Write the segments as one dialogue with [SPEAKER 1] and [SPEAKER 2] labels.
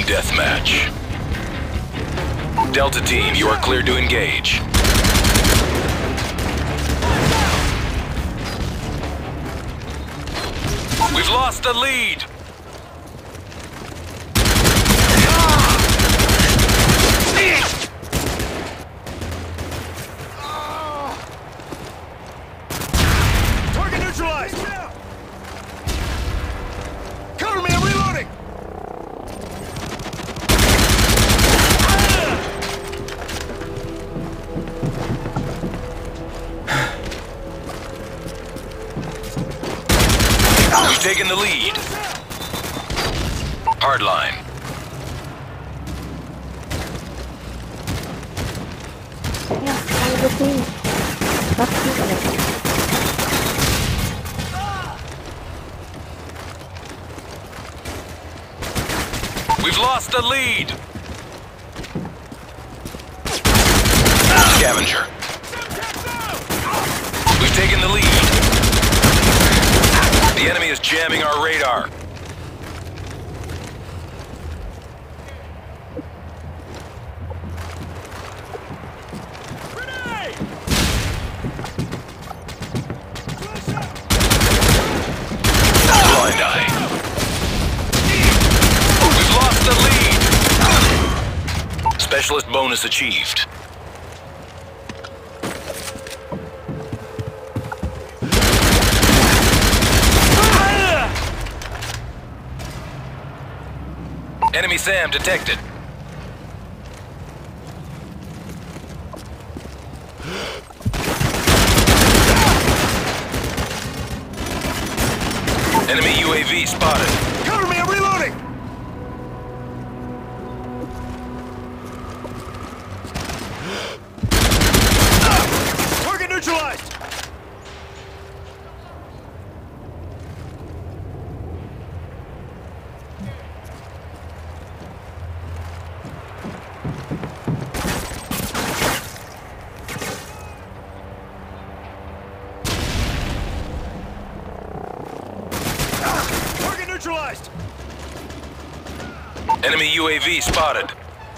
[SPEAKER 1] Team deathmatch. Delta Team, you are cleared to engage. We've lost the lead!
[SPEAKER 2] Target neutralized! Cover me, I'm reloading!
[SPEAKER 1] We've taken the lead. Hardline. We've lost the lead. Scavenger. We've taken the lead. The enemy is jamming our radar. Blind eye. We've lost the lead. Specialist bonus achieved. Enemy SAM detected. Enemy UAV spotted.
[SPEAKER 2] Cover me, I'm reloading! Target neutralized! Target neutralized!
[SPEAKER 1] Enemy UAV spotted.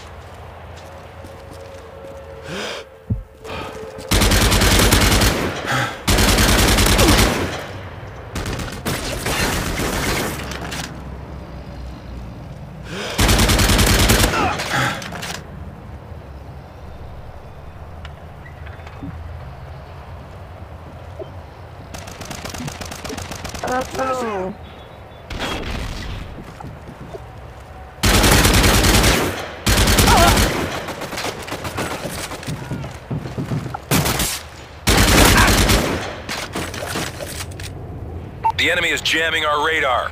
[SPEAKER 3] Oh.
[SPEAKER 1] The enemy is jamming our radar.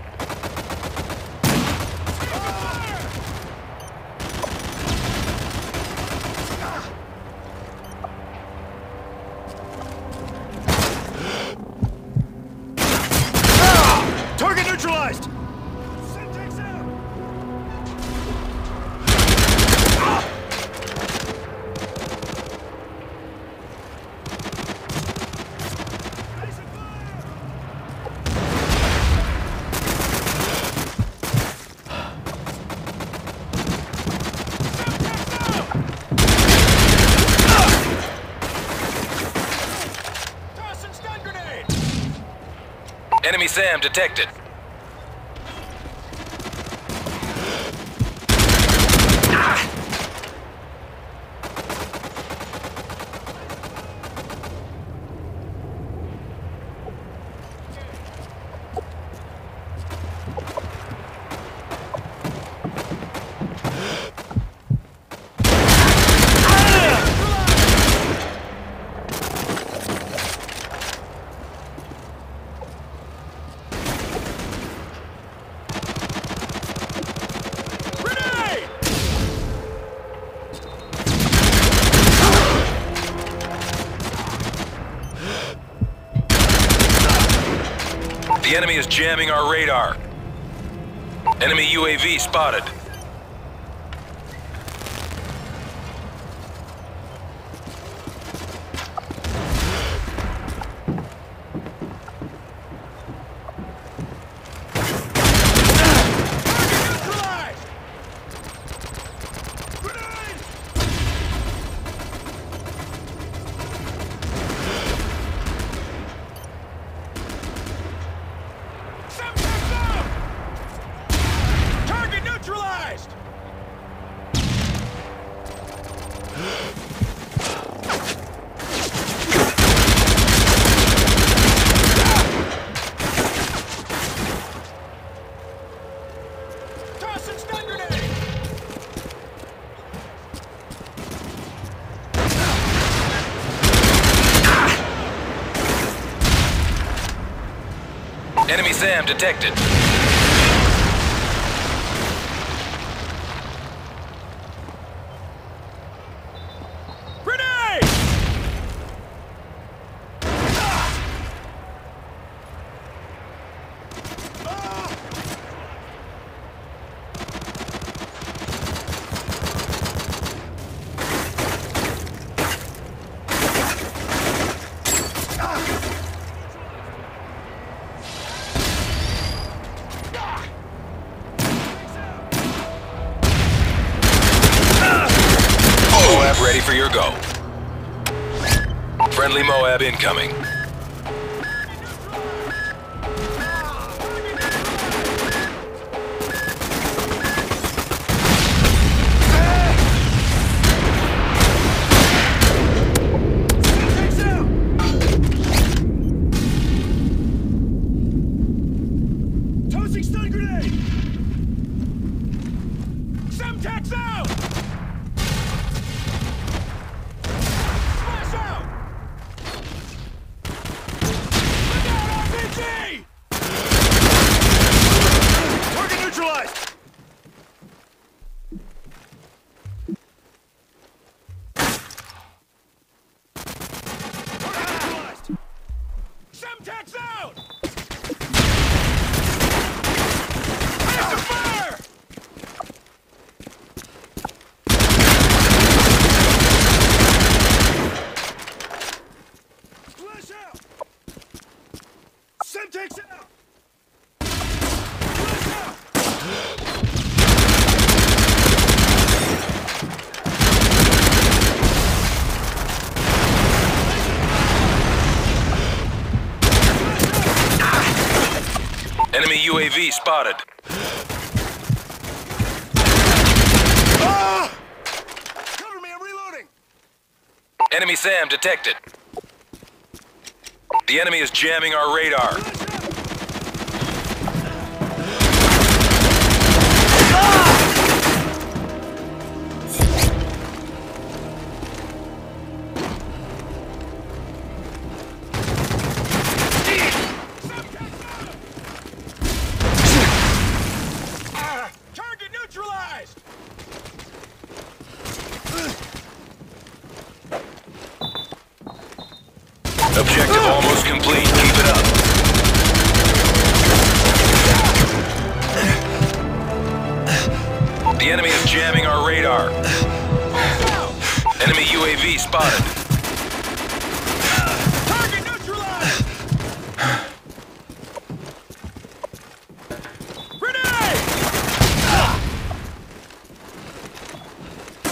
[SPEAKER 2] Target neutralized!
[SPEAKER 1] Enemy SAM detected. The enemy is jamming our radar. Enemy UAV spotted.
[SPEAKER 2] Tossing stun grenade!
[SPEAKER 1] Enemy SAM detected.
[SPEAKER 2] Grenade!
[SPEAKER 1] Moab ready for your go. Friendly Moab incoming.
[SPEAKER 2] Tossing stun grenade! Semtex out! Smash out! Look out, RPG! Target neutralized! Target neutralized! Semtex out! Fire! Fire! Flash out! Semtex out! Flash out!
[SPEAKER 1] Enemy UAV spotted.
[SPEAKER 2] Ah! Cover me, I'm reloading!
[SPEAKER 1] Enemy SAM detected. The enemy is jamming our radar.
[SPEAKER 2] Target neutralized!
[SPEAKER 1] Objective almost complete. Keep it up. The enemy is jamming our radar. Enemy UAV spotted.
[SPEAKER 2] Target neutralized! Grenade!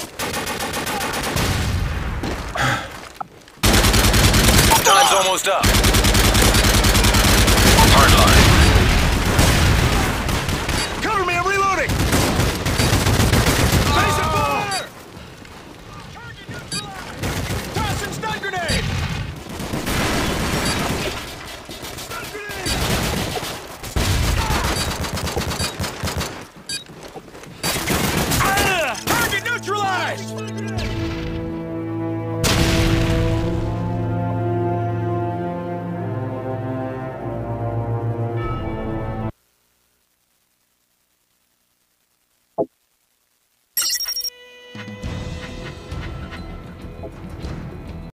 [SPEAKER 1] Time's almost up.